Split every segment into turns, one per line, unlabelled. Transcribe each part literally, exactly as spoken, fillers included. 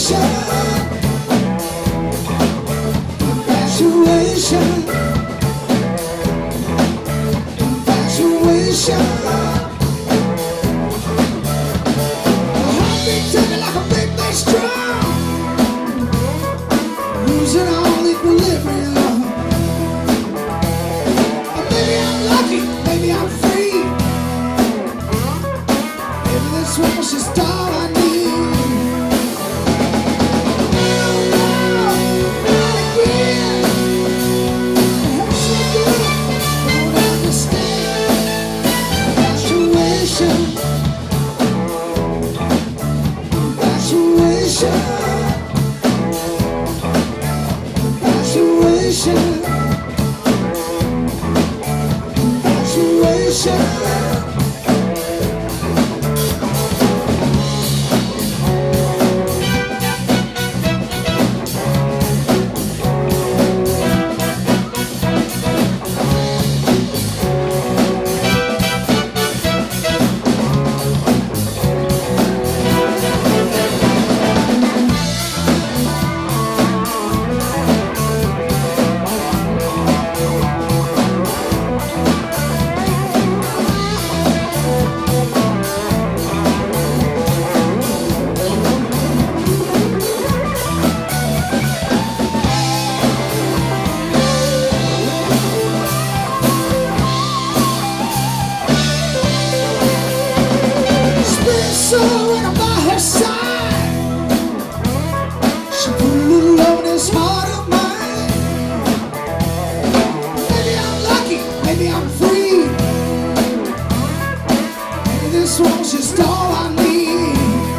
Infatuation, infatuation. A heartbeat taking like a big bass drum, losing all equilibrium. Maybe I'm lucky, maybe I'm free. Maybe this one's just all I need. Infatuation, infatuation, infatuation. So when I'm by her side, she put a little love in this heart of mine. Maybe I'm lucky, maybe I'm free. Maybe this one's just all I need.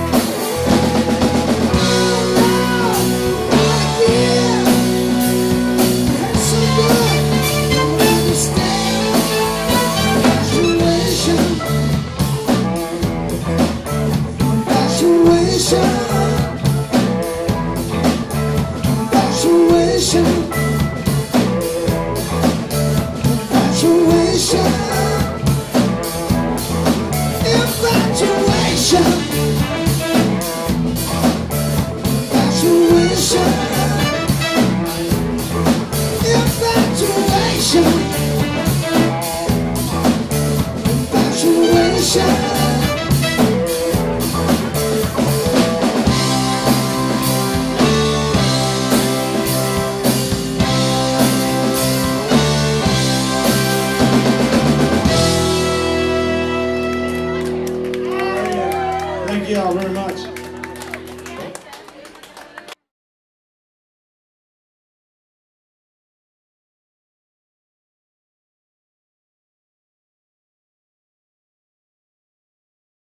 Oh no, not again. It's so good, don't understand. Infatuation, infatuation, infatuation, infatuation, infatuation, infatuation, infatuation, infatuation.
Thank you all very much.